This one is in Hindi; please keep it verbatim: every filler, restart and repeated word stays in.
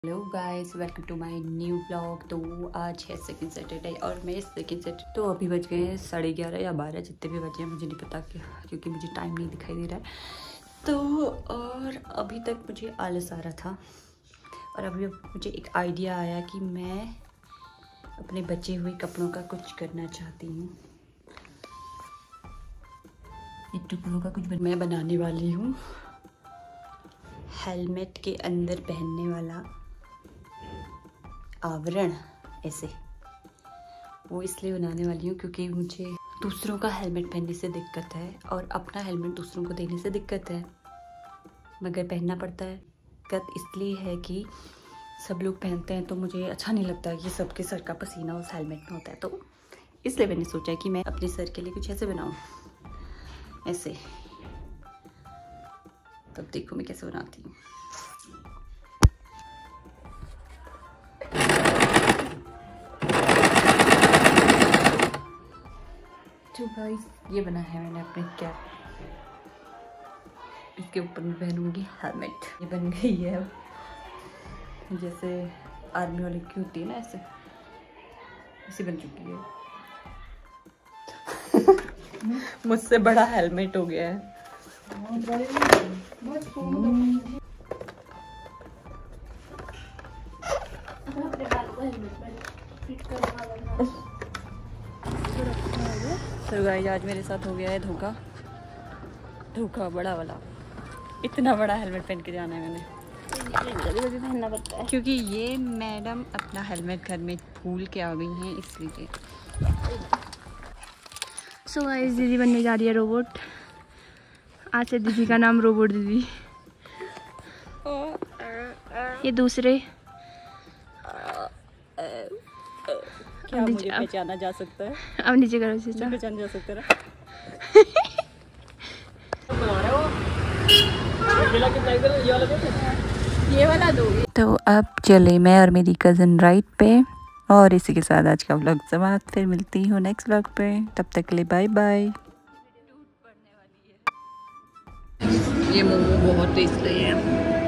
Hello guys, welcome to my new vlog. तो आज है सेकंड सैटरडे और मैं सेकंड सैटरडे तो अभी बज गए हैं साढ़े ग्यारह या बारह, जितने भी बजे हैं मुझे नहीं पता क्या, क्योंकि मुझे टाइम नहीं दिखाई दे रहा है। तो और अभी तक मुझे आलस आ रहा था और अभी मुझे एक आइडिया आया कि मैं अपने बचे हुए कपड़ों का कुछ करना चाहती हूँ। इन टुकड़ों का कुछ मैं बनाने वाली हूँ। हेलमेट के अंदर पहनने वाला आवरण, ऐसे वो इसलिए बनाने वाली हूँ क्योंकि मुझे दूसरों का हेलमेट पहनने से दिक्कत है और अपना हेलमेट दूसरों को देने से दिक्कत है, मगर पहनना पड़ता है। दिक्कत इसलिए है कि सब लोग पहनते हैं तो मुझे अच्छा नहीं लगता कि सबके सर का पसीना उस हेलमेट में होता है। तो इसलिए मैंने सोचा कि मैं अपने सर के लिए कुछ ऐसे बनाऊँ, ऐसे। तब देखो मैं कैसे बनाती हूँ। तो गाइस, ये बना है मैंने अपनी कैप, इसके ऊपर मैं पहनूंगी हेलमेट। ये बन गई है अब, जैसे आर्मी वाले की होती है ना, ऐसे ऐसी बन चुकी है। मुझसे बड़ा हेलमेट हो गया है। तो गाइस, आज मेरे साथ हो गया है धोखा धोखा बड़ा वाला। इतना बड़ा हेलमेट पहन के जाना है मैंने, पहनना पड़ता है क्योंकि ये मैडम अपना हेलमेट घर में भूल के आ गई हैं, इसलिए। सो गाइस, दीदी बनने जा रही है रोबोट। आज से दीदी का नाम रोबोट दीदी। ये दूसरे क्या मुझे पहचाना जा सकता है? अब नीचे करो, से पहचाना जा सकता है। ये वाला दो। तो अब चले मैं और मेरी कज़न राइड पे, और इसी के साथ आज का व्लॉग समाप्त। फिर मिलती हूँ नेक्स्ट व्लॉग पे, तब तक के लिए बाय बाय। ये मोमो बहुत टेस्टी है।